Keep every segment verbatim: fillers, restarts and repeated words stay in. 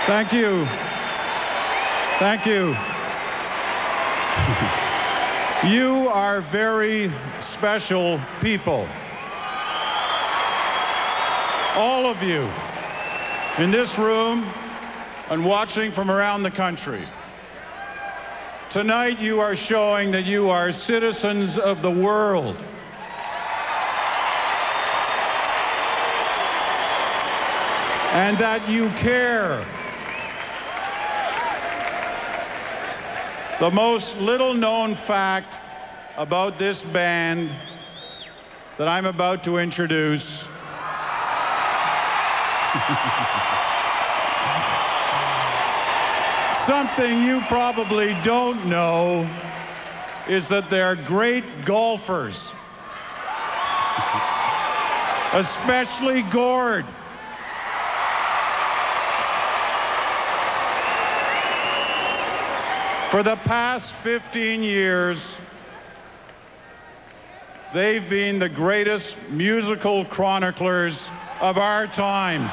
Thank you. Thank you. You are very special people. All of you in this room and watching from around the country. Tonight you are showing that you are citizens of the world. And that you care. The most little-known fact about this band that I'm about to introduce something you probably don't know is that they're great golfers, especially Gord. For the past fifteen years, they've been the greatest musical chroniclers of our times.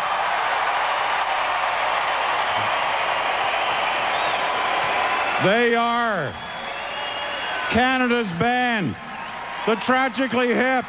They are Canada's band, the Tragically Hip.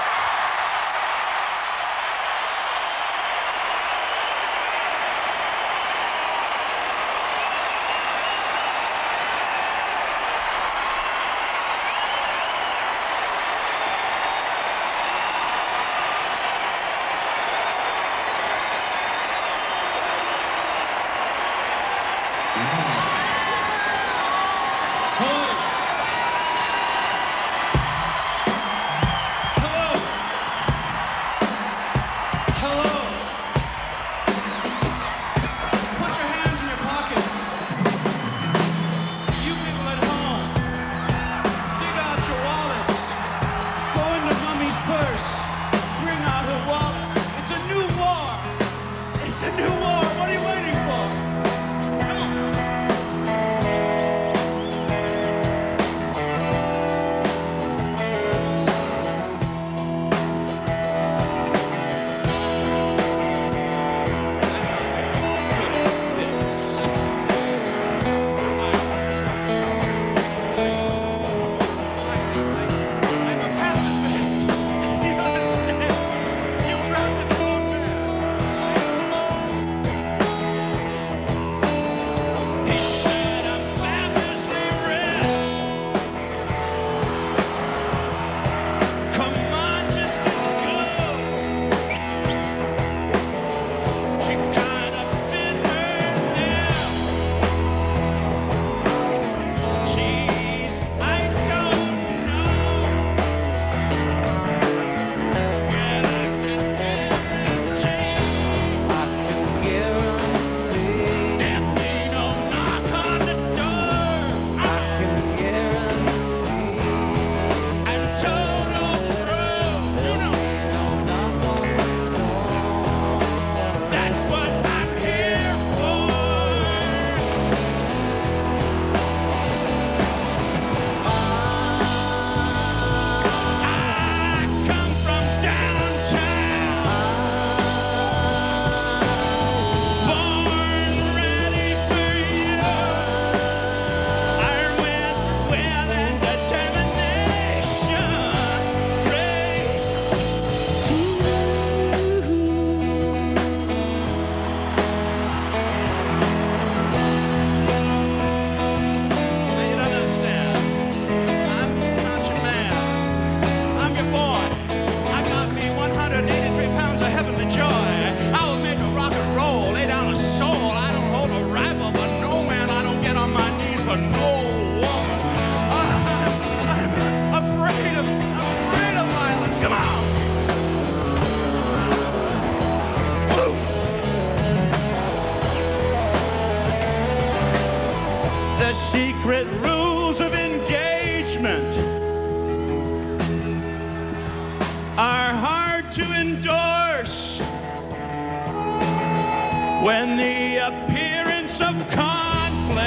When the appearance of conflict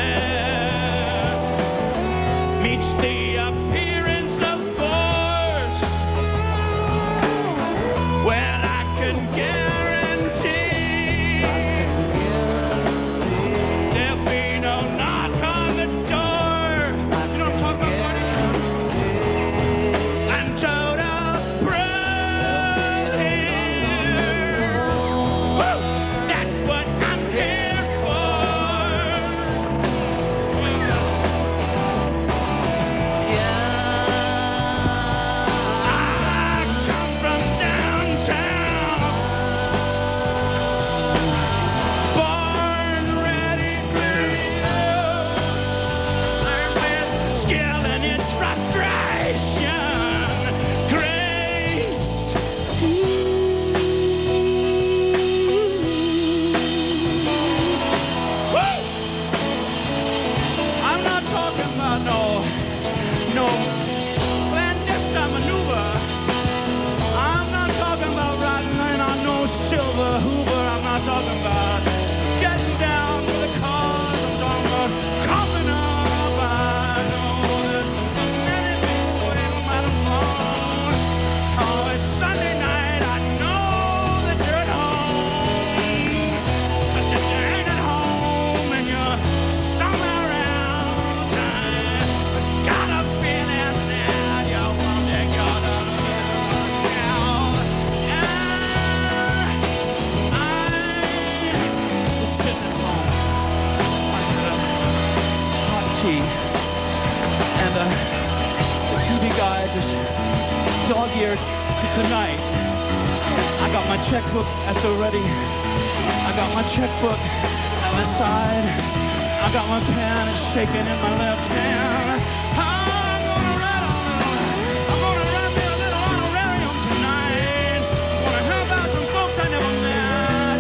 meets the appearance of force, well, I can guarantee in its frustration, grace too. Woo! I'm not talking about no, no clandestine maneuver. I'm not talking about riding in on no silver Hoover. I'm not talking about getting down to the cars. I'm talking about coming up. I know there's many people waiting by the phone. Oh, it's Sunday night. I know that you're at home. 'Cause if you ain't at home and you're somewhere else, I got a feeling that you won't be gonna get much out. And I was sitting at home. I had a hot tea, and uh, the T V guy just dog-eared to tonight. I got my checkbook at the ready. I got my checkbook at the side. I got my pen, it's shaking in my left hand. I'm gonna write on it. I'm gonna write me a little honorarium tonight. I'm gonna hear about some folks I never met.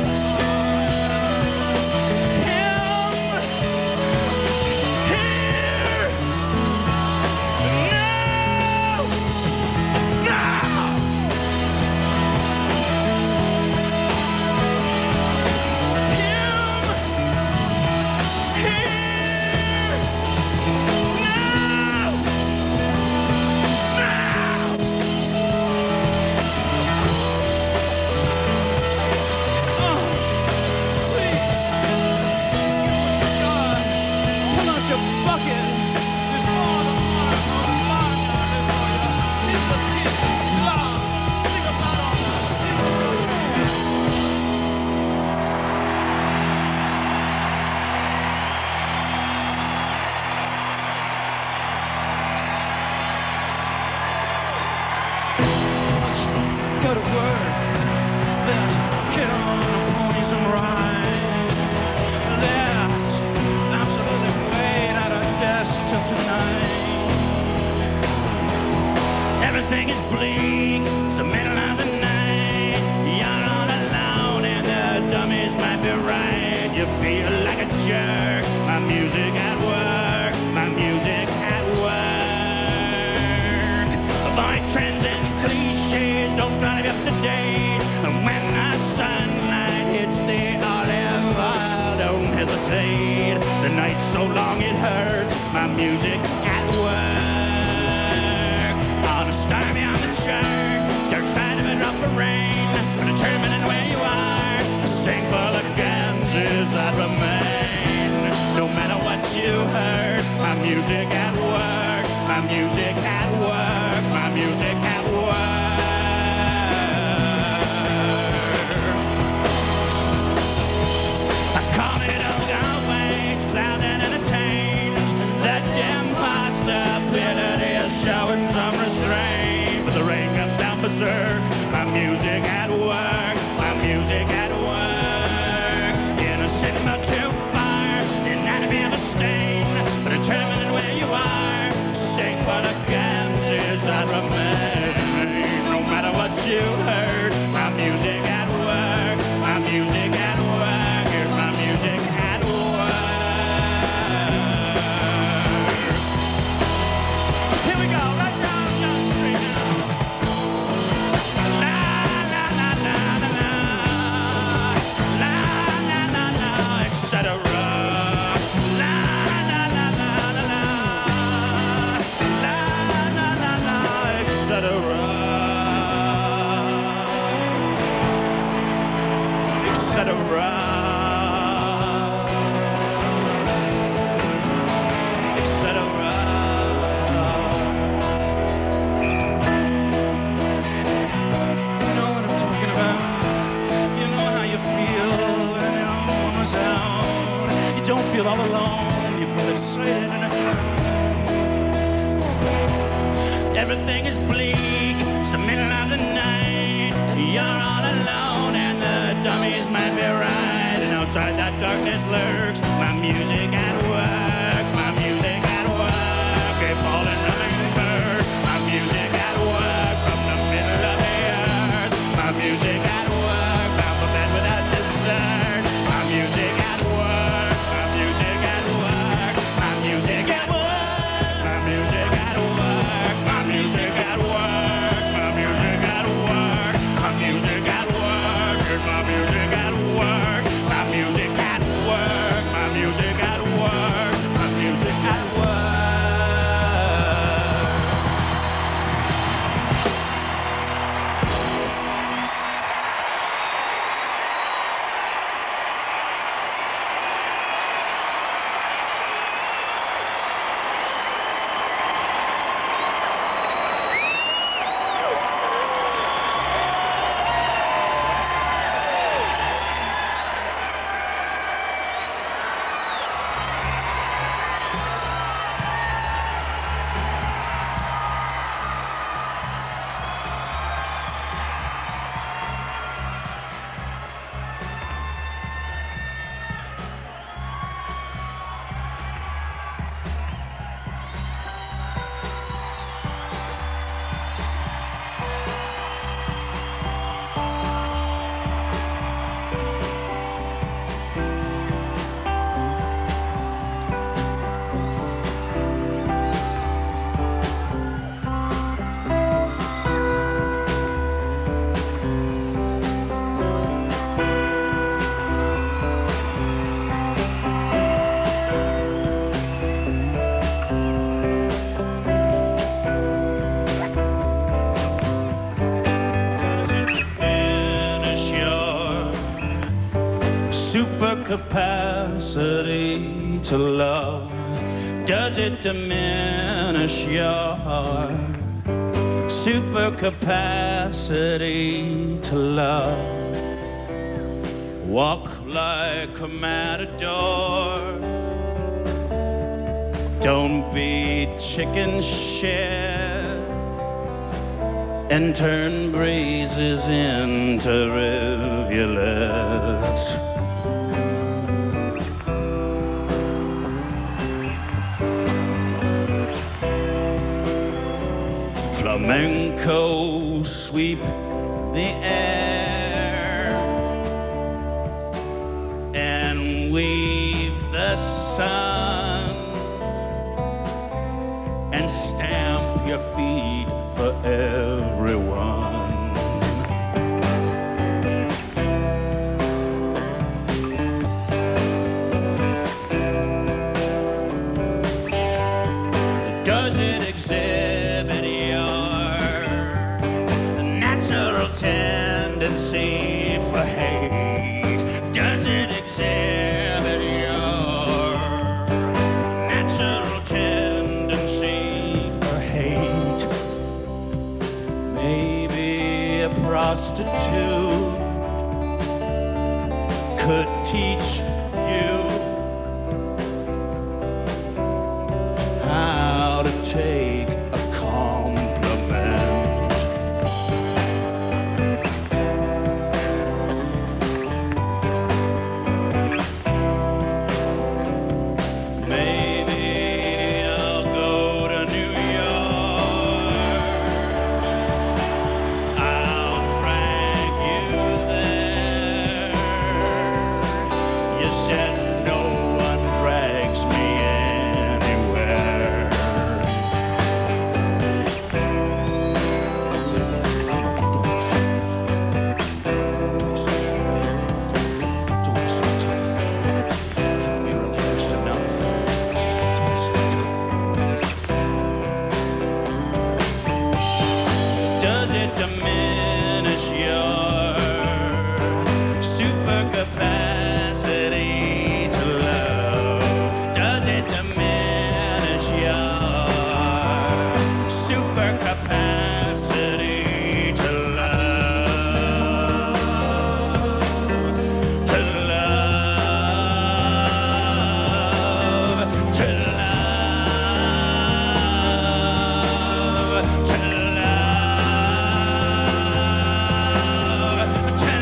Him, here, now, now. Him, here, now, now. Oh, please, give us a gun. Pull out your bucket before the water goes fire. Before you hit the kids and slop. Think about all the things that go wrong. Let's go to work. Let's get on our ponies and ride. Let's absolutely wait at our desk till tonight. Everything is bleak. It's the middle of the night. You're all alone and the dummies might be right. You feel like a jerk. My music at work. My music at work. Avoid trends and cliches. Don't drive up to date. And when the sunlight hits the olive oil, don't hesitate. The night's so long it hurts. My music at work. On a stormy on the church, dark side of a rough rain. Determining where you are, a sink full of guns is that remain. No matter what you heard, my music at work, my music at work, my music at work. I call it all gone waits, loud and entertained. That impossibility is showing some restraint. But the rain comes down berserk. My music at work, my music at work. Innocent but too far, anatomy of a stain. But determining where you are, sing for the Ganges that remain. No matter what you heard, my music at work, my music at work. Here's my music at work. Here we go, right down Young Street now. La la la la la la, la la la la, et cetera. La la la la la la, la la la la, et cetera. Et cetera. Et cetera. You know what I'm talking about. You know how you feel when your own was out. You don't feel all alone. You feel excited and everything is bleak. It's the middle of the night. You're all alone and the dummies might be right. And outside that darkness lurks my music at work. My music at work. Keep falling capacity to love? Does it diminish your super capacity to love? Walk like a matador. Don't be chicken shit and turn breezes into rivulets. Flamenco sweep the air and weave the sun and stamp your feet for everyone. Does it exhibit your natural tendency for hate? Does it exhibit your natural tendency for hate? Maybe a prostitute could teach you how to take a compliment. Maybe I'll go to New York. I'll drag you there. You said no one drags me anywhere. Does it diminish your super capacity to love? Does it diminish your super capacity to love? To love, to love, to love, to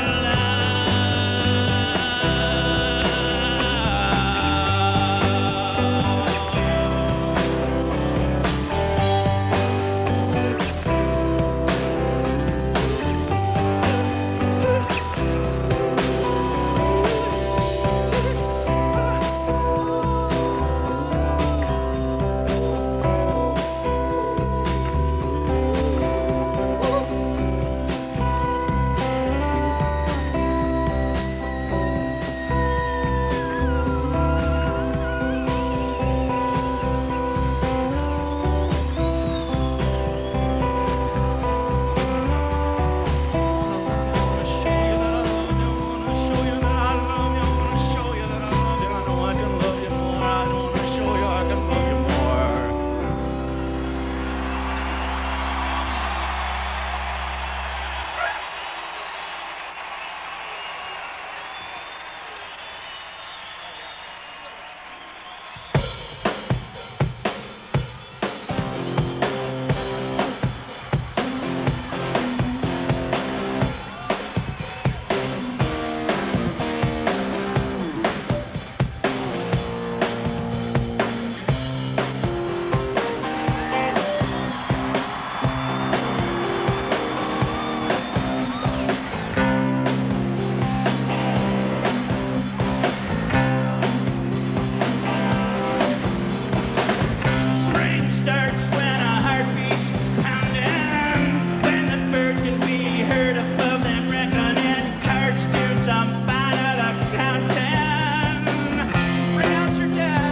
Spring starts when a heart beats pounding, when the bird can be heard above them reckoning. Cards, dudes, I'm final accounting. Bring out your dead.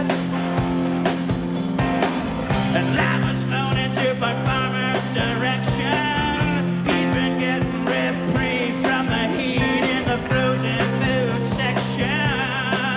And life was flown into by farmer's direction. He's been getting reprieve from the heat in the frozen food section.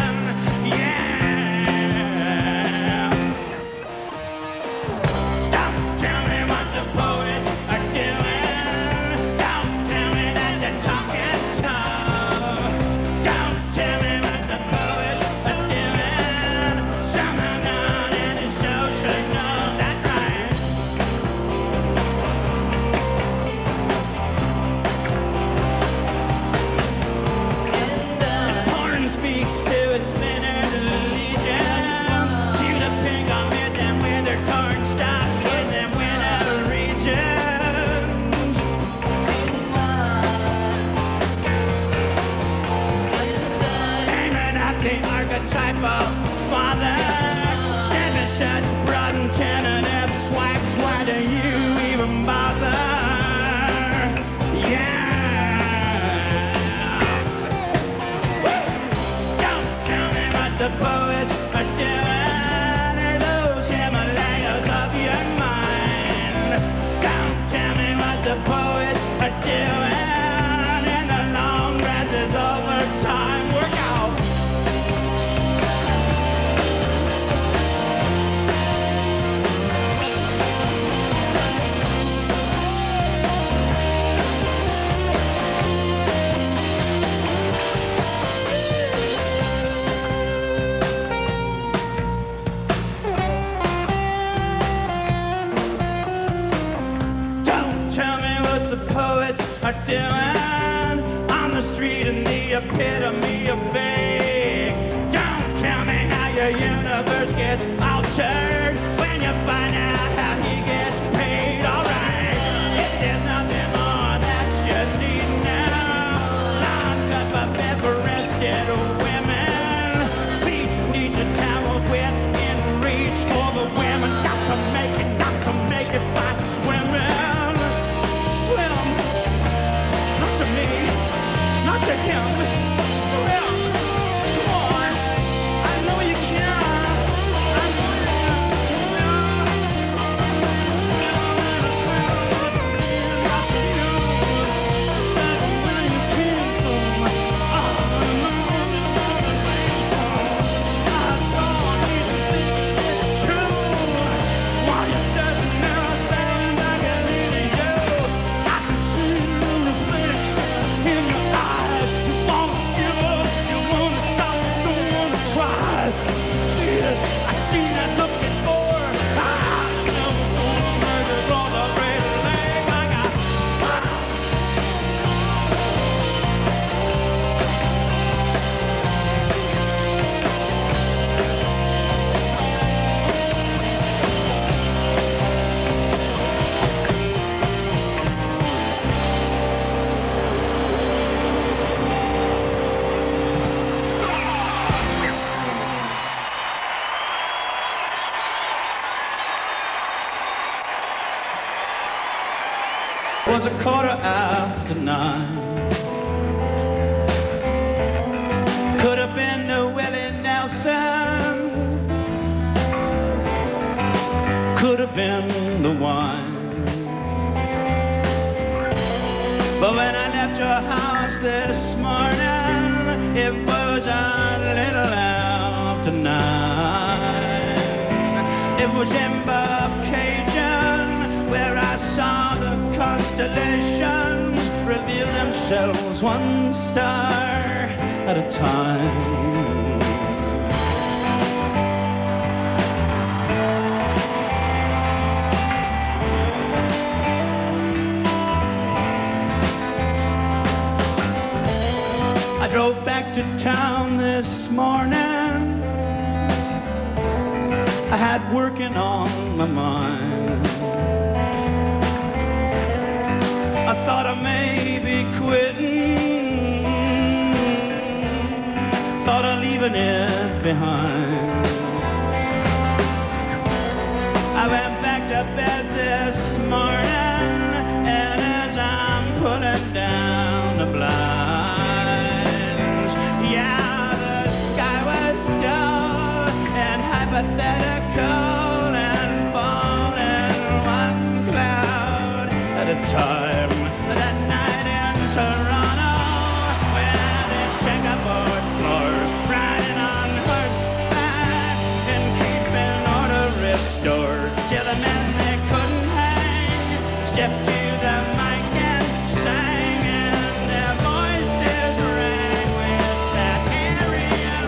we're doing on the street in the epitome of vague. Don't tell me how your universe gets altered when you find out how he gets paid. Alright, if there's nothing more that you need now, lock up a bed for rested women. Beach bleacher towels within reach for the women. Got to make it, got to make it by swimming. Swim, not to me, not to him. Swim, come on, I know you can. I know you can swim. Swim, swim, not to you. Back where you came from. Oh, I know the rain song. I don't even think it's true. While you're sitting there staring back at me to you, I can see the reflection in your eyes. You wanna give up, you wanna stop, don't wanna try. See it, I seen that look before. I never gonna make it roll the red leg. I got It was a quarter after nine. Could have been the Willie Nelson. Could have been the wine. But when I left your house this morning, it was a little after nine. It was in Bobcaygeon where I saw the constellations reveal themselves one star at a time. I drove back to town this morning. I had working on my mind. I thought I may be quitting, thought of leaving it behind. I went back to bed this morning, and as I'm pulling down the blinds, yeah, the sky was dull and hypothetical and falling one cloud at a time. That night in Toronto, where there's checkerboard floors, riding on horseback and keeping order restored, till the men they couldn't hang stepped to the mic and sang, and their voices rang with that Aryan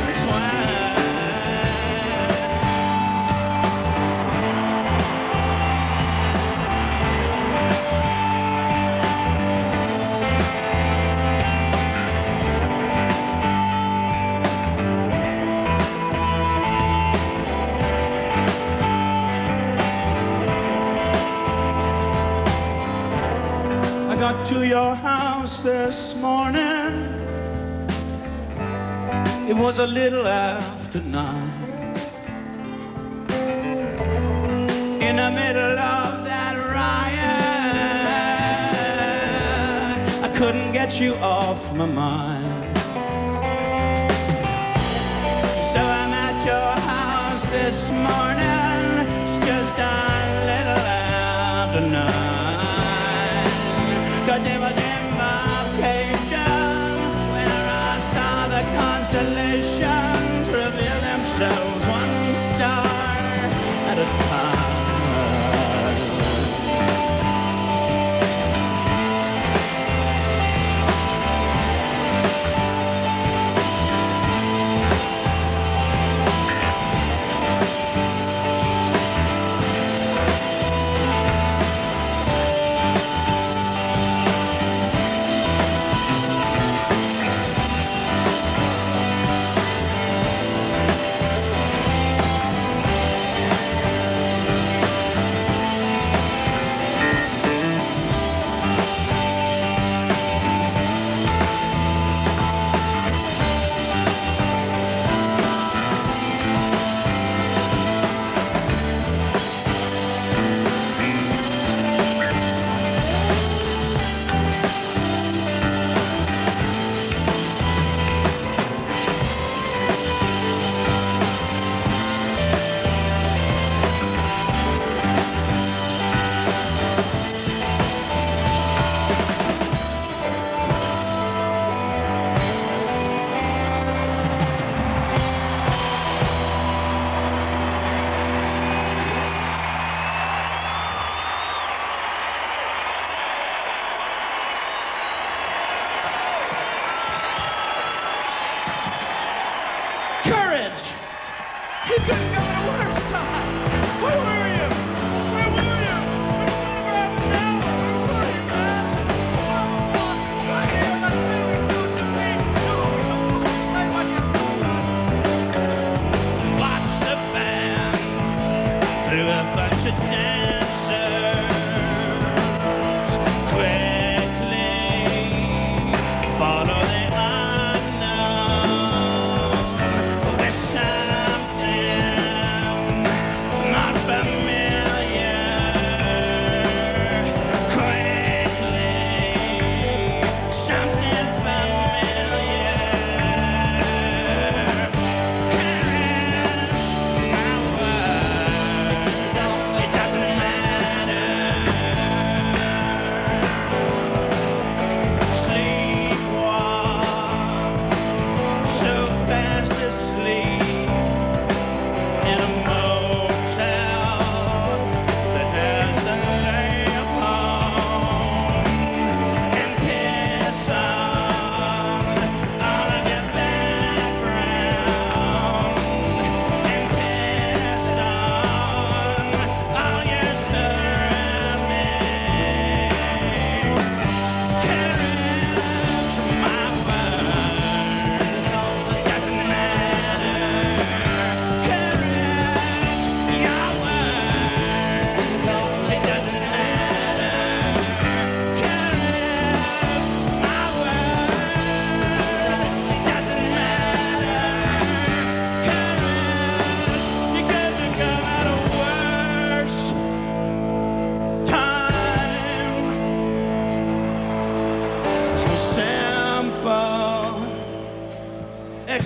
got to your house this morning. It was a little after nine. In the middle of that riot, I couldn't get you off my mind. So I'm at your house this morning. It's just a little after nine. Cause it was in Bobcaygeon where I saw the constellations reveal themselves one star at a time.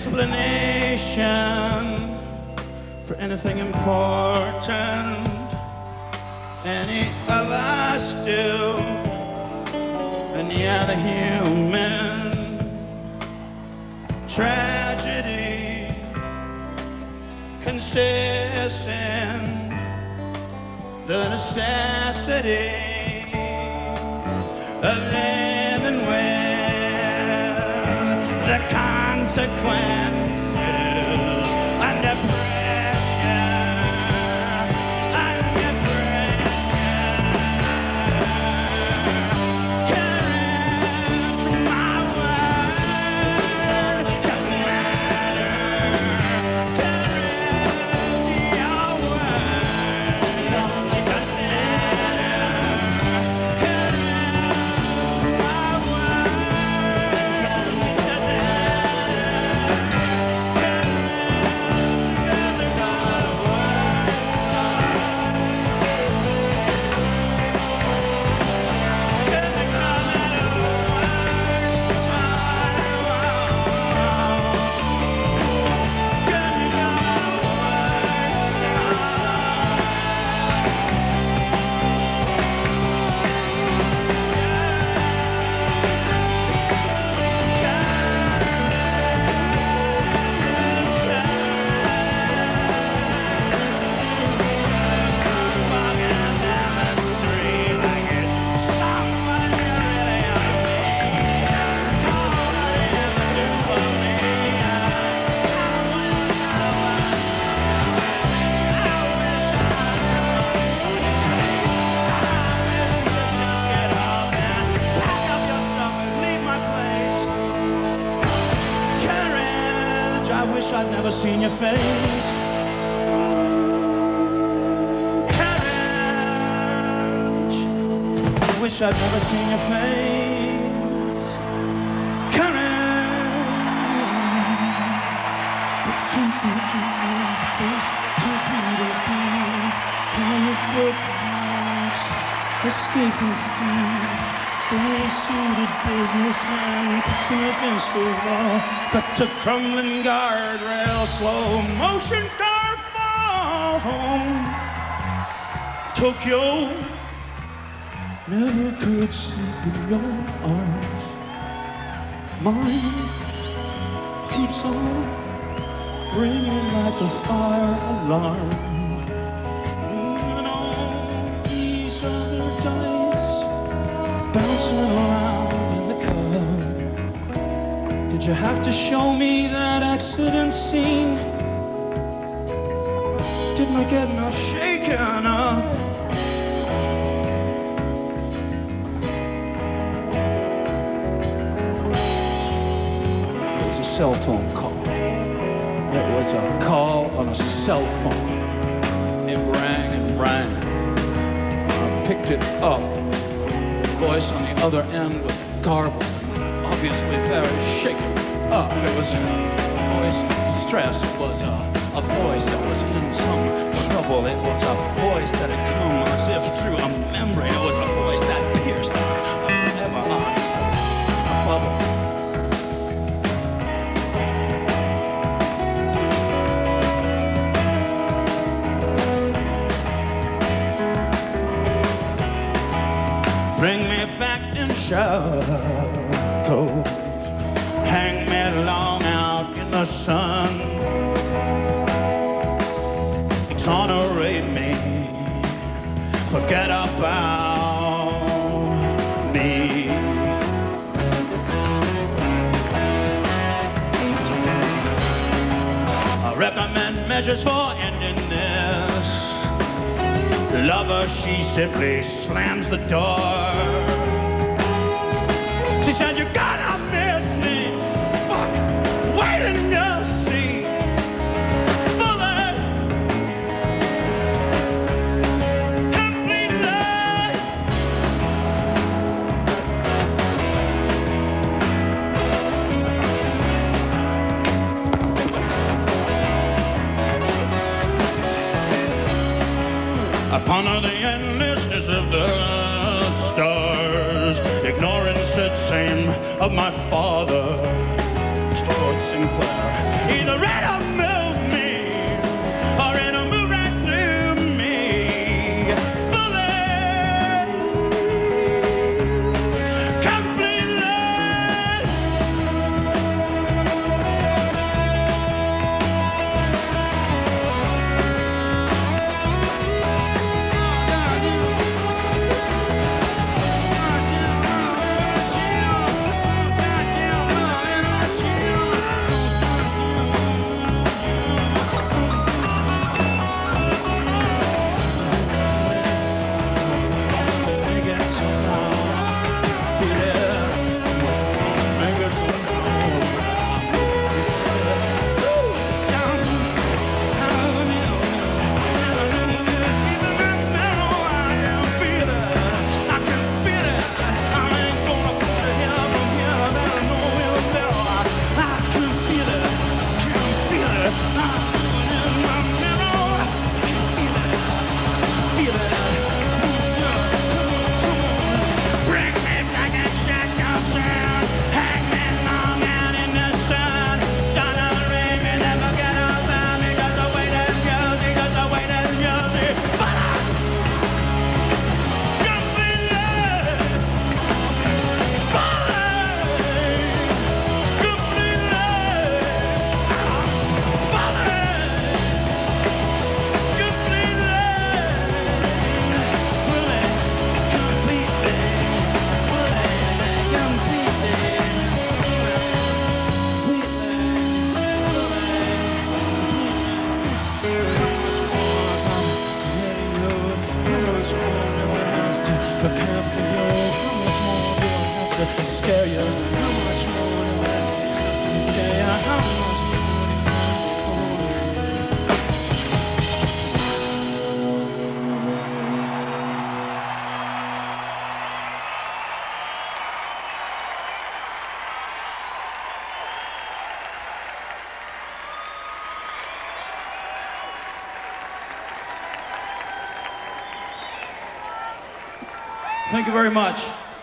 explanation for anything important, any other still, any other human tragedy consists in the necessity of living with the consequences under pressure, under pressure. Courage, my word, doesn't matter. Courage, your word, it doesn't matter. Courage, my word, doesn't I've never seen your face. Courage, I wish I'd never seen your face. Courage, two people, space, two people, comic book house, escaping steam. Gray-suited businessman pressing against the wall. Cut to crumbling guardrail, slow motion car fall home. Tokyo never could sleep in your arms. Mine keeps on ringing like a fire alarm. And all these other dice bouncing around in the car. Did you have to show me that accident scene? Didn't I get enough shaken up? It was a cell phone call. It was a call on a cell phone. It rang and rang. I picked it up. Voice on the other end was garbled, obviously very shaken up. It was a voice of distress. It was a, a voice that was in some trouble. It was a voice that had come as if through a membrane. It was a voice that pierced a forever honest a bubble. Bring me back in shadow, hang me long out in the sun, exonerate me, forget about me. I recommend measures for ending this. Lover, she simply slams the door. She said, you gotta miss me. Fuck, wait in your seat. Fully, completely. Upon the endlessness of the stars, ignorance said same of my father, Mister Lord Sinclair. either red or move me, or it'll move right through me. Fully, completely. Thank you very much.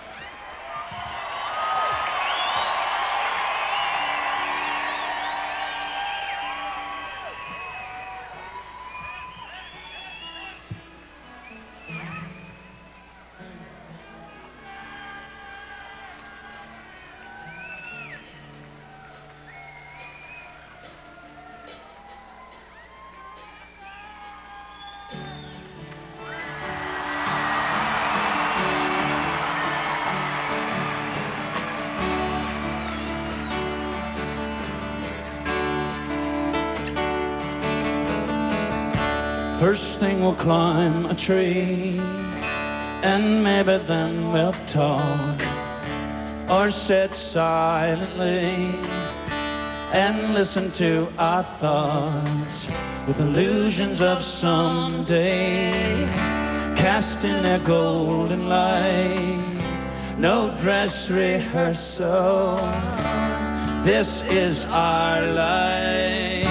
First thing we'll climb a tree, and maybe then we'll talk, or sit silently and listen to our thoughts with illusions of someday, casting their golden light. No dress rehearsal, this is our life.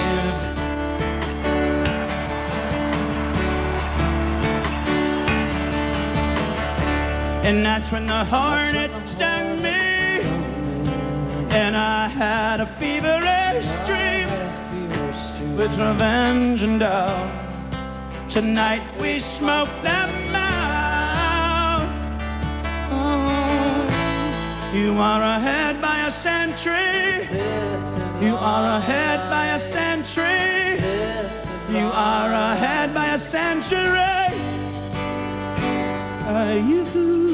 And that's when the hornet stung me, and I had a feverish dream with revenge and doubt. Tonight we smoke them out. Oh, you are ahead by a century. You are ahead by a century. You are ahead by a century. Are you?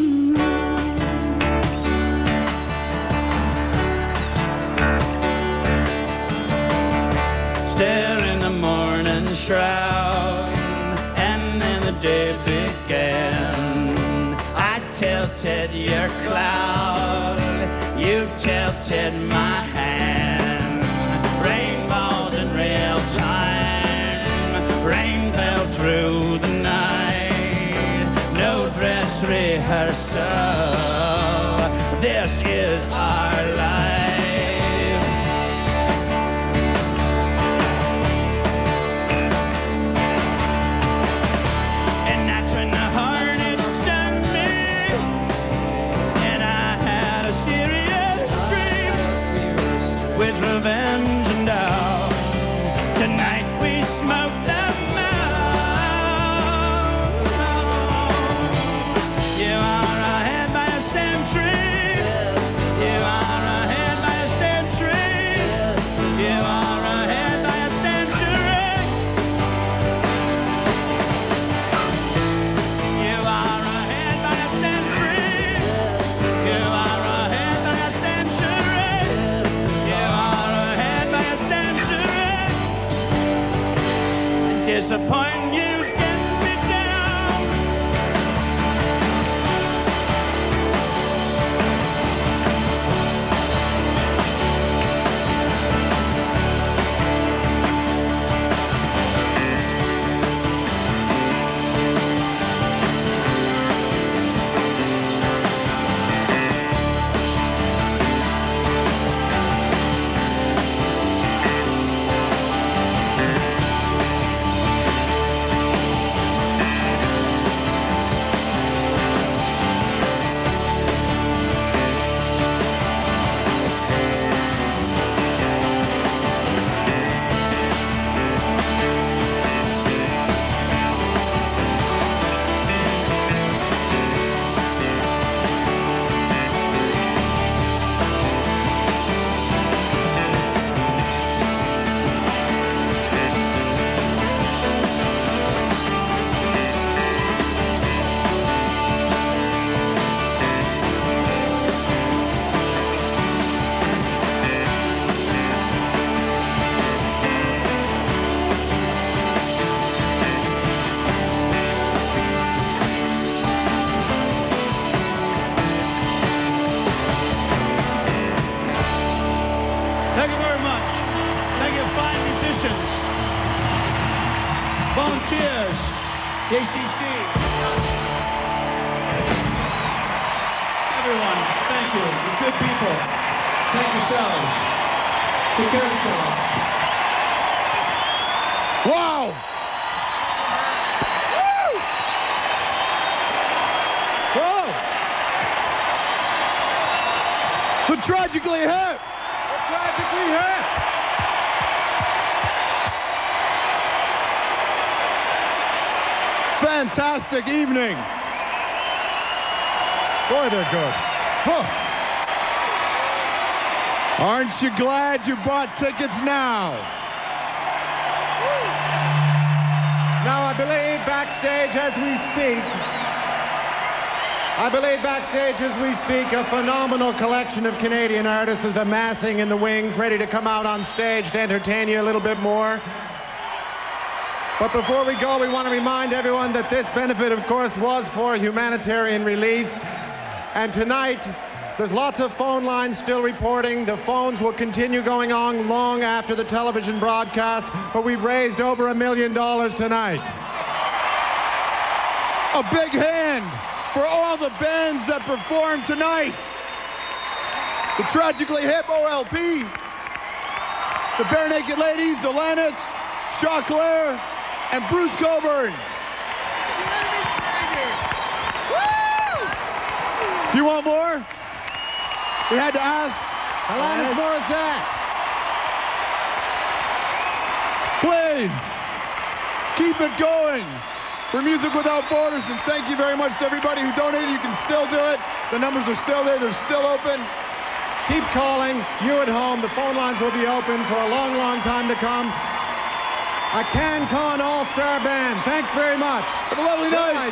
Stare in the morning shroud, and then the day began. I tilted your cloud, you tilted my hand. Rainbows in real time, rain fell through the night. No dress rehearsal, this is our life. Revenge and doubt. Thank you. You're good people. Thank yourselves. Take care of yourself. Wow! Woo! Whoa! The Tragically Hip! The Tragically Hip! Fantastic evening. Boy, they're good. Huh. Aren't you glad you bought tickets now? Now, I believe backstage as we speak, I believe backstage as we speak, a phenomenal collection of Canadian artists is amassing in the wings, ready to come out on stage to entertain you a little bit more. But before we go, we want to remind everyone that this benefit, of course, was for humanitarian relief. And tonight, there's lots of phone lines still reporting. The phones will continue going on long after the television broadcast, but we've raised over a million dollars tonight. A big hand for all the bands that performed tonight. The Tragically Hip O L P, the Barenaked Ladies, Alanis, Choclair, and Bruce Cockburn. Do you want more? We had to ask. Alanis Morissette. Please, keep it going for Music Without Borders, and thank you very much to everybody who donated. You can still do it. The numbers are still there. They're still open. Keep calling. You at home. The phone lines will be open for a long, long time to come. A CanCon All-Star Band. Thanks very much. Have a lovely Good night. night.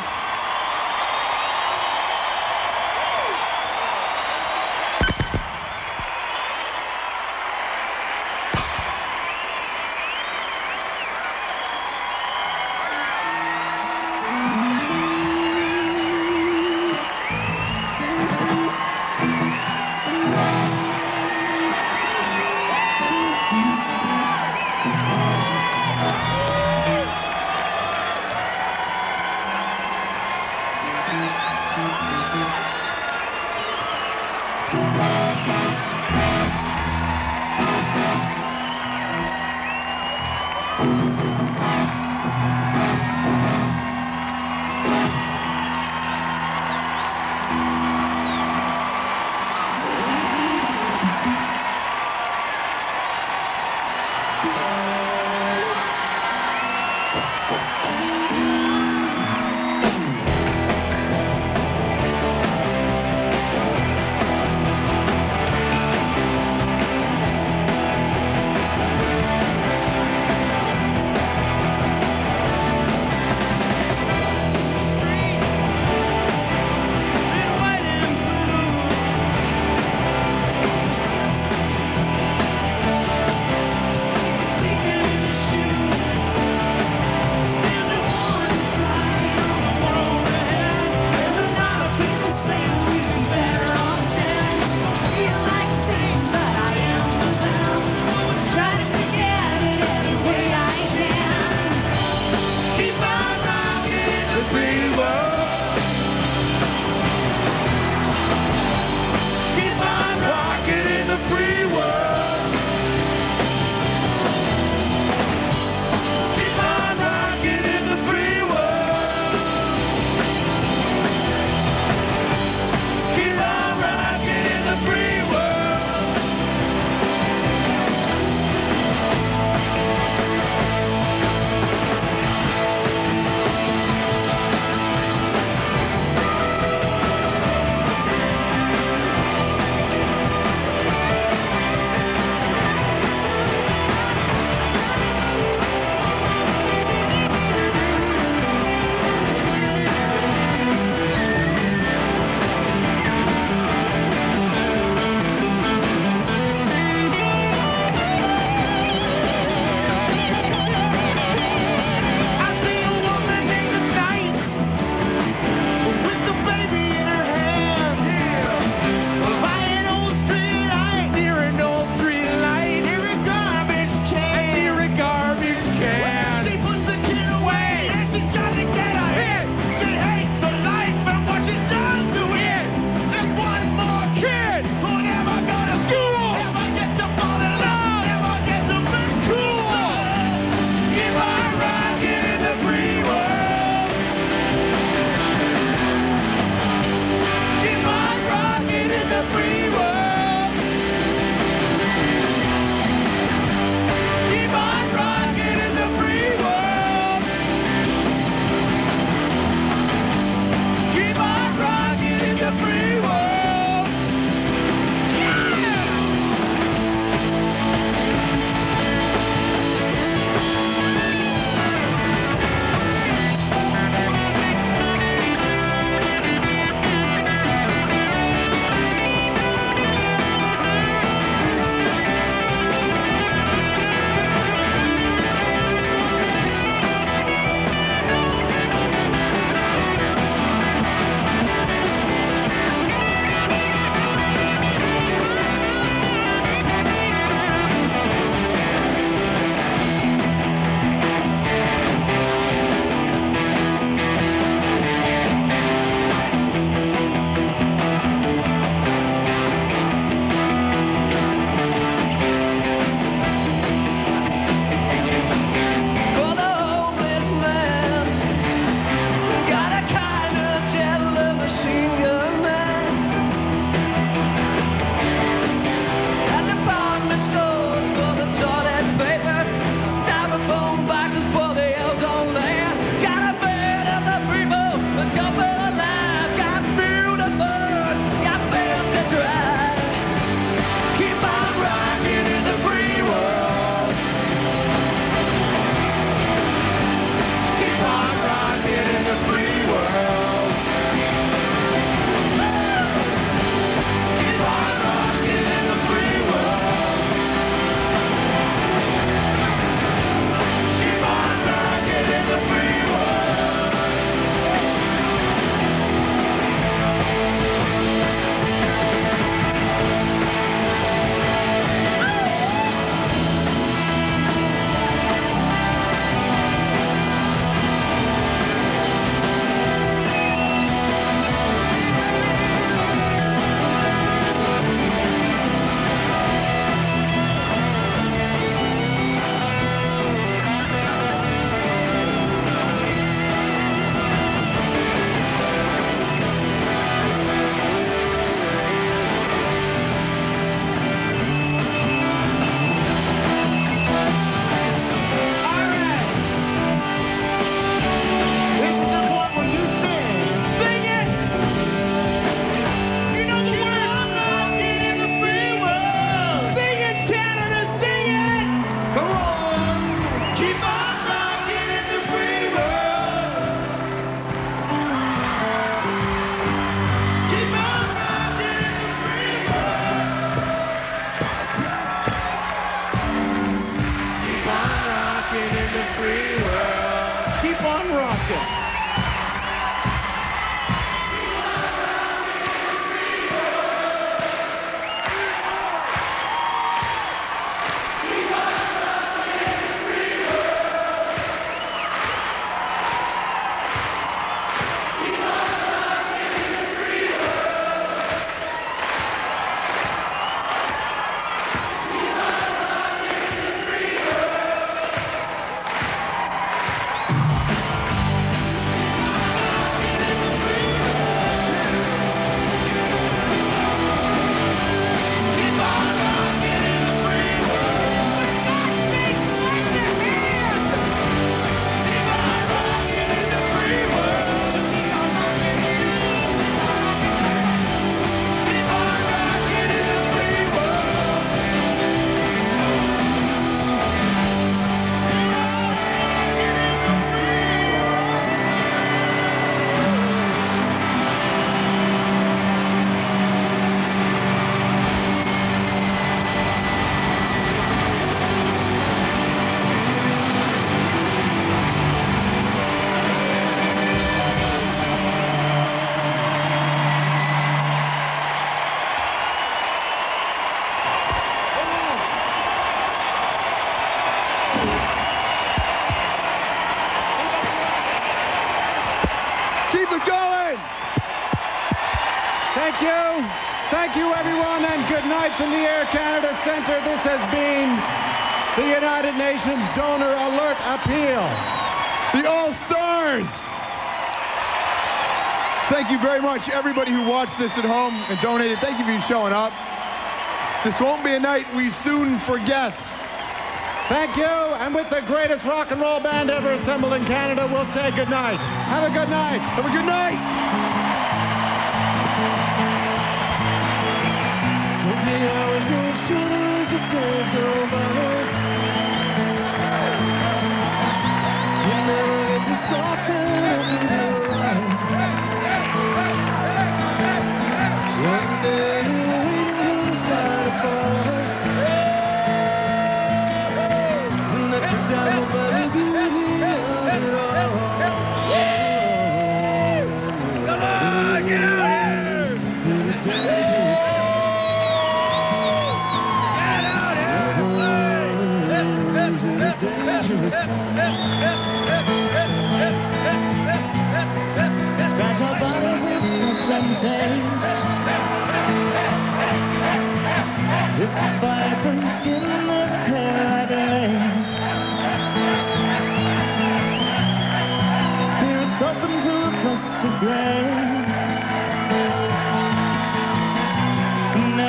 Thank you. Thank you, everyone, and good night from the Air Canada Centre. This has been the United Nations Donor Alert Appeal. The All-Stars. Thank you very much, everybody who watched this at home and donated. Thank you for showing up. This won't be a night we soon forget. Thank you, and with the greatest rock and roll band ever assembled in Canada, we'll say good night. Have a good night. Have a good night. The hours grow shorter as the days go by. You never get to stop and open your eyes. One day you're waiting for the sky to fall, and that you're dazzled by the beauty of it all. Come on, get out here! Through the dangerous. Dangerous scratch our bodies if touch and taste. This vibrant skin, this hair like lace. Spirits open to a crust of grace.